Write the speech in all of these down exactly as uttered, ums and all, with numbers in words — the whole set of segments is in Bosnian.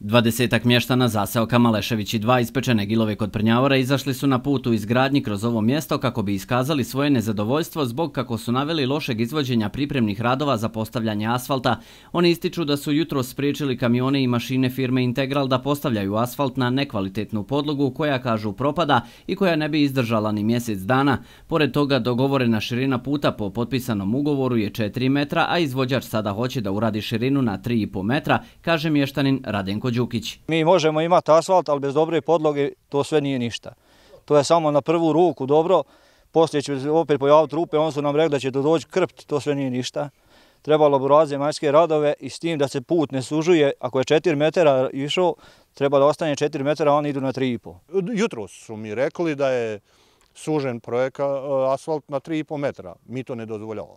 Dvadesetak mještana zaseoka Malešević i dva iz Pečene Gilove kod Prnjavora izašli su na put u izgradnji kroz ovo mjesto kako bi iskazali svoje nezadovoljstvo zbog, kako su naveli, lošeg izvođenja pripremnih radova za postavljanje asfalta. Oni ističu da su jutros spriječili kamione i mašine firme Integral da postavljaju asfalt na nekvalitetnu podlogu koja, kažu, propada i koja ne bi izdržala ni mjesec dana. Pored toga, dogovorena širina puta po potpisanom ugovoru je četiri metra, a izvođač sada hoće da uradi širinu na tri i po metra, kaže mještanin Radenko Đukić. Mi možemo imati asfalt, ali bez dobre podloge to sve nije ništa. To je samo na prvu ruku dobro, poslije će opet pojaviti rupe, on su nam rekli da će doći krpt, to sve nije ništa. Trebalo bi uraditi zemaljske radove i s tim da se put ne sužuje, ako je četiri metara išao, treba da ostane četiri metara, a oni idu na tri i po. Jutro su mi rekli da je sužen projekat asfalt na tri i po metra. Mi to ne dozvoljavamo.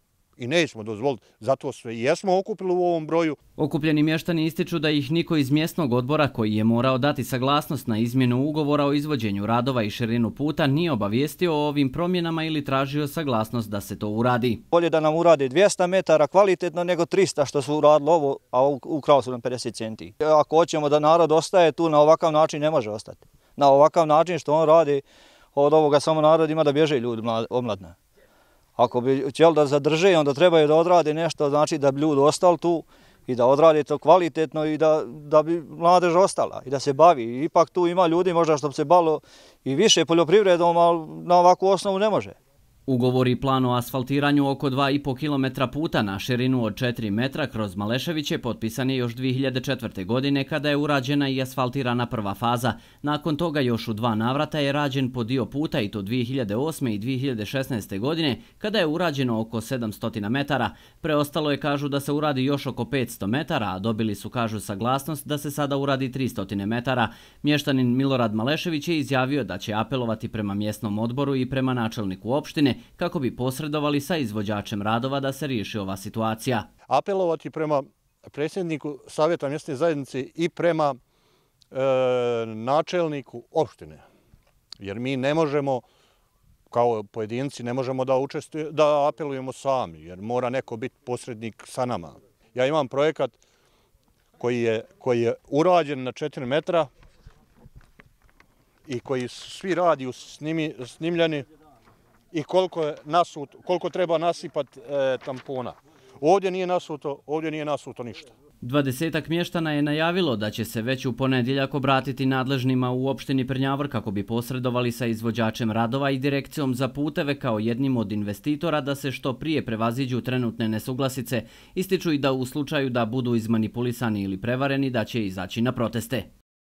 I nećemo dozvoliti, zato sve i jesmo okupili u ovom broju. Okupljeni mještani ističu da ih niko iz mjesnog odbora, koji je morao dati saglasnost na izmjenu ugovora o izvođenju radova i širinu puta, nije obavijestio o ovim promjenama ili tražio saglasnost da se to uradi. Bolje da nam uradi dvjesto metara kvalitetno nego trista što su uradili ovo, a ukrao su nam pedeset centi. Ako hoćemo da narod ostaje tu, na ovakav način ne može ostati. Na ovakav način što on radi, od ovoga samo narod ima da bježe ljudi omladna. Ako bi htjeli da zadrže, onda trebaju da odrade nešto, znači da bi ljudi ostali tu i da odrade to kvalitetno i da, da bi mladež ostala i da se bavi. Ipak tu ima ljudi možda što bi se bavilo i više poljoprivredom, ali na ovakvu osnovu ne može. Ugovor i plan o asfaltiranju oko dva i po kilometra puta na širinu od četiri metra kroz Maleševiće potpisan je još dvije hiljade četvrte. godine kada je urađena i asfaltirana prva faza. Nakon toga još u dva navrata je rađen po dio puta, i to dvije hiljade osme. i dvije hiljade šesnaeste. godine kada je urađeno oko sedamsto metara. Preostalo je, kažu, da se uradi još oko petsto metara, a dobili su, kažu, saglasnost da se sada uradi tristo metara. Mještanin Milorad Malešević je izjavio da će apelovati prema mjesnom odboru i prema načelniku opštine kako bi posredovali sa izvođačem radova da se riješi ova situacija. Apelovati prema predsjedniku Savjeta mjesne zajednice i prema e, načelniku opštine. Jer mi ne možemo, kao pojedinci, ne možemo da, učestuje, da apelujemo sami, jer mora neko biti posrednik sa nama. Ja imam projekat koji je, koji je urađen na četiri metra i koji svi radi u snimi, snimljeni, i koliko, je nasut, koliko treba nasipati e, tampona. Ovdje nije nasuto, ovdje nije nasuto ništa. Dvadesetak mještana je najavilo da će se već u ponedjeljak obratiti nadležnima u opštini Prnjavor kako bi posredovali sa izvođačem radova i direkcijom za puteve kao jednim od investitora da se što prije prevaziđu trenutne nesuglasice. Ističu i da u slučaju da budu izmanipulisani ili prevareni da će izaći na proteste.